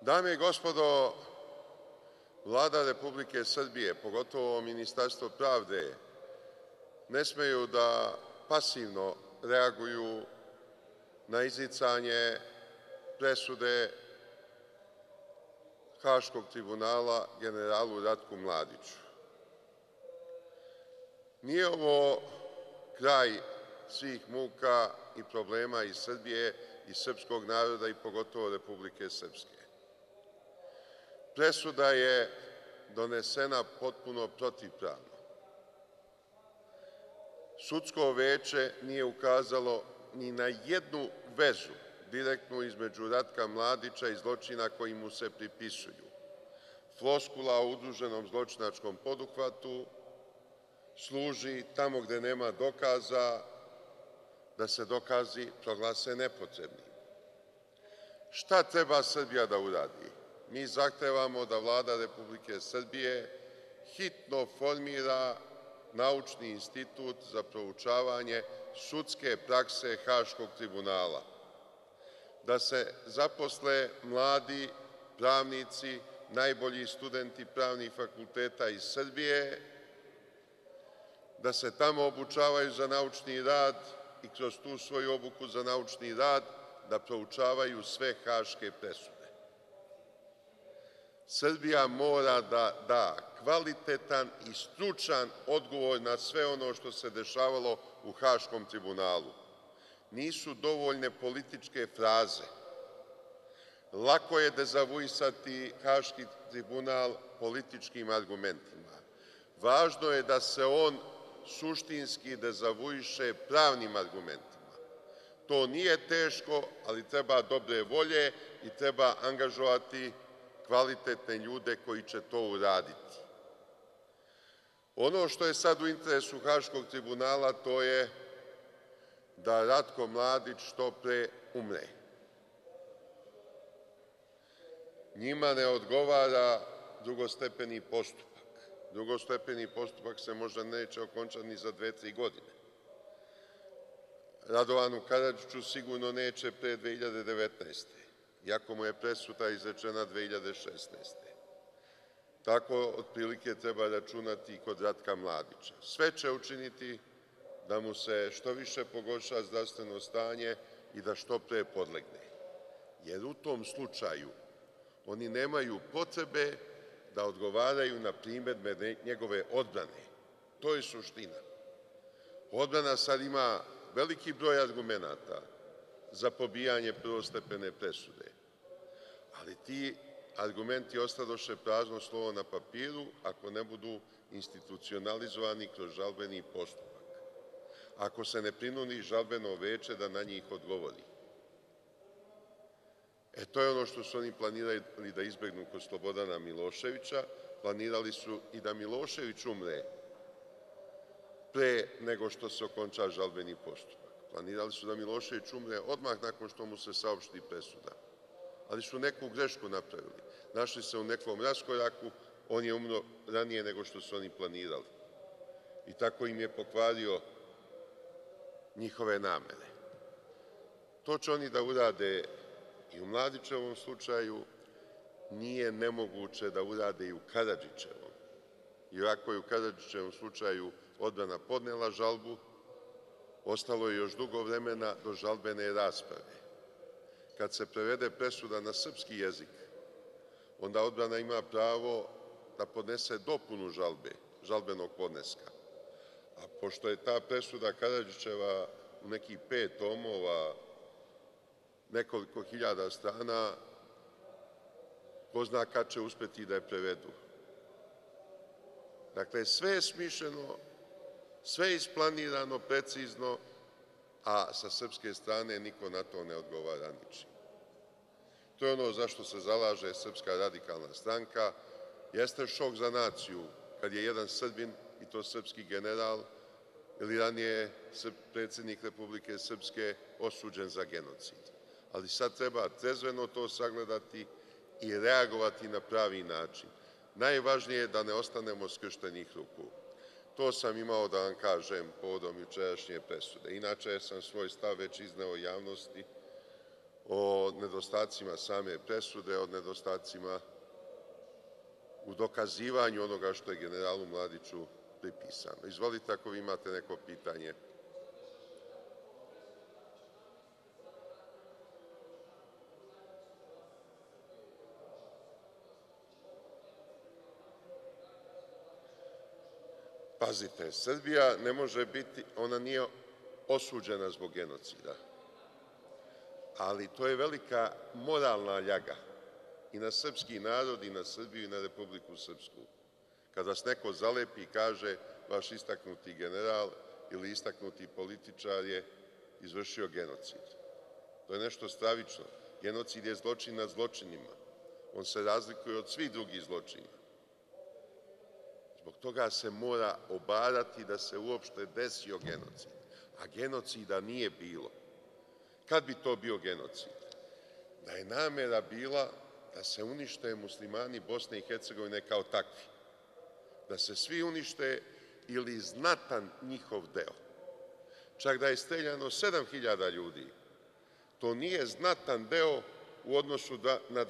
Dame i gospodo, Vlada Republike Srbije, pogotovo Ministarstvo pravde, ne smeju da pasivno reaguju na izricanje presude Haškog tribunala generalu Ratku Mladiću. Nije ovo kraj svih muka i problema iz Srbije i srpskog naroda i pogotovo Republike Srpske. Presuda je donesena potpuno protivpravno. Sudsko veće nije ukazalo ni na jednu vezu direktnu između Ratka Mladića i zločina koji mu se pripisuju. Floskula o udruženom zločinačkom poduhvatu služi tamo gde nema dokaza da se dokazi proglase nepotrebnim. Šta treba Srbija da uradi? Mi zahtevamo da Vlada Republike Srbije hitno formira naučni institut za proučavanje sudske prakse Haškog tribunala, da se zaposle mladi pravnici, najbolji studenti pravnih fakulteta iz Srbije, da se tamo obučavaju za naučni rad i kroz tu svoju obuku za naučni rad da proučavaju sve haške presude. Srbija mora da da kvalitetan i stručan odgovor na sve ono što se dešavalo u Haškom tribunalu. Nisu dovoljne političke fraze. Lako je dezavuisati Haški tribunal političkim argumentima. Važno je da se on suštinski dezavuiše pravnim argumentima. To nije teško, ali treba dobre volje i treba angažovati kvalitetne ljude koji će to uraditi. Ono što je sad u interesu Haškog tribunala, to je da Ratko Mladić što pre umre. Njima ne odgovara drugostepeni postupak. Drugostepeni postupak se možda neće okončati ni za 2-3 godine. Radovanu Karadžiću sigurno neće pre 2019. iako mu je presuda izrečena 2016. Tako otprilike treba računati i kod Ratka Mladića. Sve će učiniti da mu se što više pogorša zdravstveno stanje i da što pre podlegne. Jer u tom slučaju oni nemaju potrebe da odgovaraju na primedbe njegove odbrane. To je suština. Odbrana sad ima veliki broj argumenata za pobijanje prvostepene presude, ali ti argumenti ostadoše prazno slovo na papiru ako ne budu institucionalizovani kroz žalbeni postupak, ako se ne prinudi žalbeno veće da na njih odgovori. To je ono što su oni planirali da izbegnu kod Slobodana Miloševića. Planirali su i da Milošević umre pre nego što se okonča žalbeni postupak. Planirali su da Milošević umre odmah nakon što mu se saopšti presuda, ali su neku grešku napravili. Našli se u nekom raskoraku, on je umro ranije nego što su oni planirali i tako im je pokvario njihove namere. To će oni da urade i u Mladićevom slučaju, nije nemoguće da urade i u Karadžićevom. Iako je u Karadžićevom slučaju odbrana podnela žalbu, ostalo je još dugo vremena do žalbene rasprave. Kad se prevede presuda na srpski jezik, onda odbrana ima pravo da podnese dopunu žalbe, žalbenog podneska. A pošto je ta presuda Karadžićeva u nekih 5 tomova, nekoliko hiljada strana, ko zna kad će uspeti da je prevedu. Dakle, sve je smišljeno, sve je isplanirano precizno, a sa srpske strane niko na to ne odgovara ničim. To je ono za što se zalaže Srpska radikalna stranka. Jeste šok za naciju kad je jedan Srbin, i to srpski general, ili ranije predsednik Republike Srpske, osuđen za genocid. Ali sad treba trezveno to sagledati i reagovati na pravi način. Najvažnije je da ne ostanemo skrštenih ruku. To sam imao da vam kažem povodom jučerašnje presude. Inače sam svoj stav već izneo javnosti o nedostacima same presude, o nedostacima u dokazivanju onoga što je generalu Mladiću pripisano. Izvolite ako vi imate neko pitanje. Pazite, Srbija ne može biti, ona nije osuđena zbog genocida, ali to je velika moralna ljaga i na srpski narod i na Srbiju i na Republiku Srpsku. Kada vas neko zalepi i kaže vaš istaknuti general ili istaknuti političar je izvršio genocid. To je nešto stravično. Genocid je zločin nad zločinima. On se razlikuje od svih drugih zločina. Zbog toga se mora obarati da se uopšte desio genocid. A genocida nije bilo. Kad bi to bio genocid? Da je namera bila da se unište muslimani Bosne i Hercegovine kao takvi. Da se svi unište ili znatan njihov deo. Čak da je streljano 7.000 ljudi. To nije znatan deo u odnosu na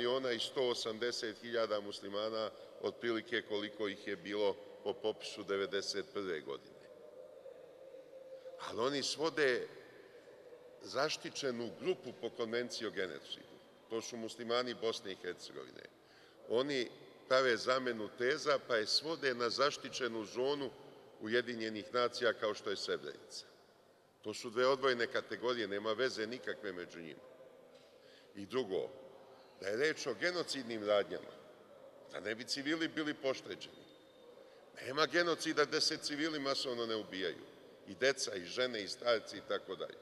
2.180.000 muslimana, otprilike koliko ih je bilo po popisu 1991. godine. Ali oni svode zaštićenu grupu po konvenciji o genocidu. To su muslimani Bosne i Hercegovine. Oni prave zamenu teza pa je svode na zaštićenu zonu Ujedinjenih nacija kao što je Srebrenica. To su dve odvojene kategorije, nema veze nikakve među njima. I drugo, da je reč o genocidnim radnjama, da ne bi civili bili pošteđeni. Nema genocida gde se civili masovno ne ubijaju. I deca, i žene, i starci, i tako dalje.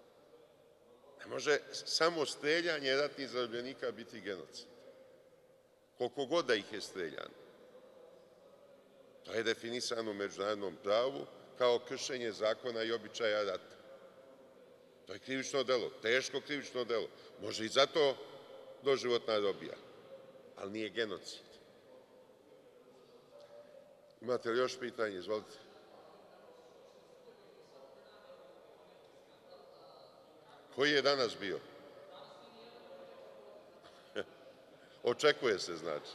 Ne može samo streljanje ratnih zarobljenika biti genocid. Koliko god da ih je streljano. To je definisano u međunarodnom pravu kao kršenje zakona i običaja rata. To je krivično delo, teško krivično delo. Može i zato doživotna robija, ali nije genocid. Imate li još pitanje? Izvolite. Koji je danas bio? Očekuje se, znači.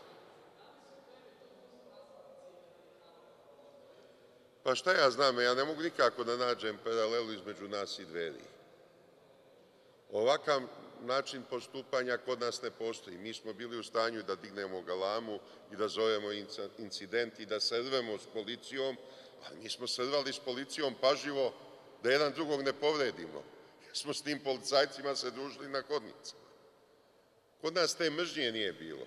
Pa šta ja znam, ja ne mogu nikako da nađem paralelu između nas i Dveri. Ovakav način postupanja kod nas ne postoji. Mi smo bili u stanju da dignemo galamu i da zovemo incident i da se rvemo s policijom, ali mi smo se rvali s policijom pažljivo da jedan drugog ne povredimo, jer smo s tim policajcima se družili na hodnicama. Kod nas te mržnje nije bilo.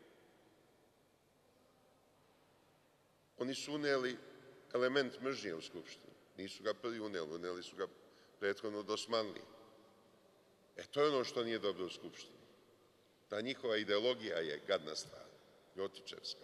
Oni su uneli element mržnje u Skupštinu. Nisu ga prvi uneli, uneli su ga prethodno dosmanliji. To je ono što nije dobro u Skupštini. Ta njihova ideologija je gadna stvar, ljotićevska.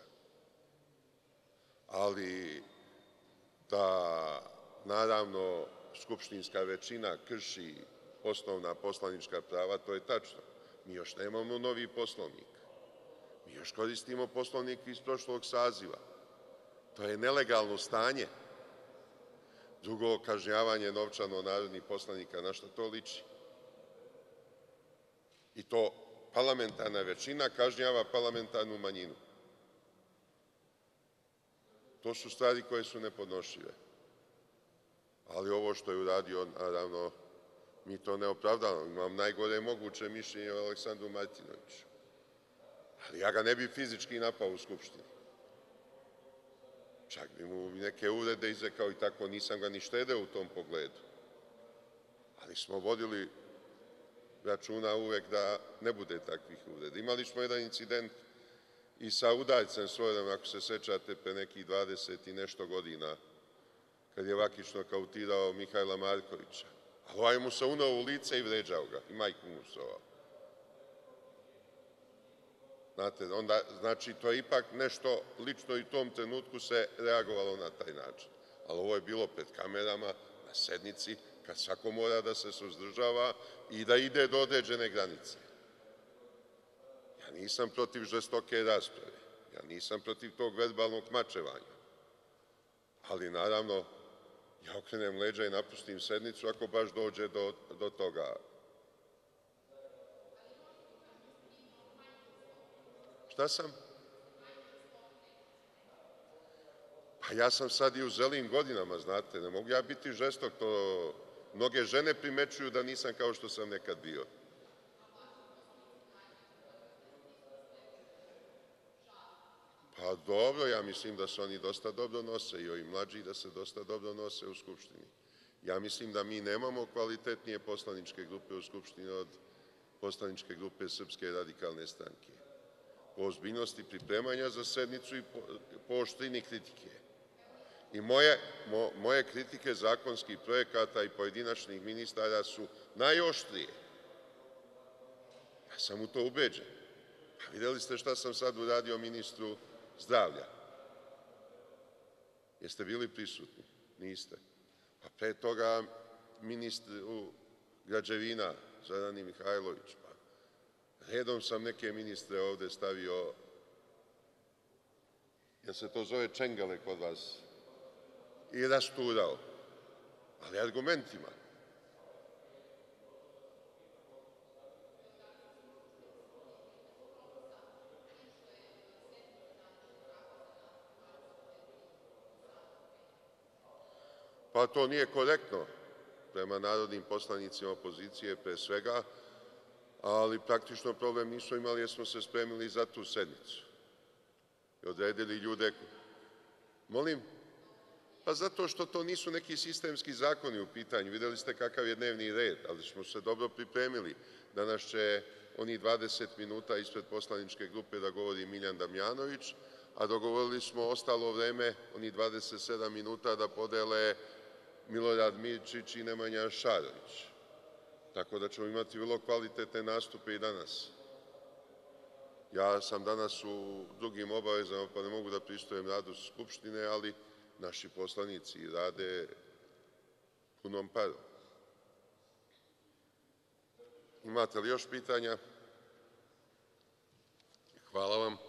Ali da, naravno, skupštinska većina krši osnovna poslanička prava, to je tačno. Mi još nemamo novi Poslovnik. Mi još koristimo Poslovnik iz prošlog saziva. To je nelegalno stanje. Drugo, kažnjavanje novčano narodnih poslanika, na šta to liči? I to parlamentarna većina kažnjava parlamentarnu manjinu. To su stvari koje su nepodnošljive. Ali ovo što je uradio, naravno, mi to ne opravdavamo. Imam najgore moguće mišljenje o Aleksandru Martinoviću. Ali ja ga ne bih fizički napao u Skupštini. Čak bi mu neke uvrede izrekao i tako, nisam ga ni štedeo u tom pogledu. Ali smo vodili računa uvek da ne bude takvih uvreda. Imali smo jedan incident i sa udarcem svojom, ako se sećate, pre nekih 20 i nešto godina, kad je vakično kautirao Mihajla Markovića. A ovaj mu se uneo u lice i vređao ga, i majku mu psovao. Znate, onda, znači, to je ipak nešto lično i u tom trenutku se reagovalo na taj način. Ali ovo je bilo pred kamerama, na sednici, kad svako mora da se suzdržava i da ide do određene granice. Ja nisam protiv žestoke rasprave, ja nisam protiv tog verbalnog mačevanja, ali naravno ja okrenem leđa i napustim sednicu ako baš dođe do toga. Šta sam? Pa ja sam sad i u zrelim godinama, znate, ne mogu ja biti žestok, to mnoge žene primećuju da nisam kao što sam nekad bio. Pa dobro, ja mislim da se oni dosta dobro nose i ovi mlađi da se dosta dobro nose u Skupštini. Ja mislim da mi nemamo kvalitetnije poslaničke grupe u Skupštini od poslaničke grupe Srpske radikalne stranke. Po ozbiljnosti pripremanja za sednicu i po oštrini kritike. I moje kritike zakonskih projekata i pojedinačnih ministara su najoštrije. Ja sam u to ubeđen. Pa videli ste šta sam sad uradio ministru zdravlja. Jeste bili prisutni? Niste. Pa pre toga ministru građevina Zorani Mihajlović. Pa redom sam neke ministre ovde stavio, jel se to zove čengale kod vas, i rasturao, ali argumentima. Pa to nije korektno prema narodnim poslanicima opozicije pre svega, ali praktično problem nismo imali jer smo se spremili za tu sednicu i odredili ljude. Molim? Pa zato što to nisu neki sistemski zakoni u pitanju. Videli ste kakav je dnevni red, ali smo se dobro pripremili. Danas će oni 20 minuta ispred poslaničke grupe da govori Miljan Damjanović, a dogovorili smo ostalo vreme, oni 27 minuta, da podele Milorad Mirčić i Nemanja Šarović. Tako da ćemo imati vrlo kvalitetne nastupe i danas. Ja sam danas u drugim obavezama, pa ne mogu da pristujem radu Skupštine, ali naši poslanici rade punom parom. Imate li još pitanja? Hvala vam.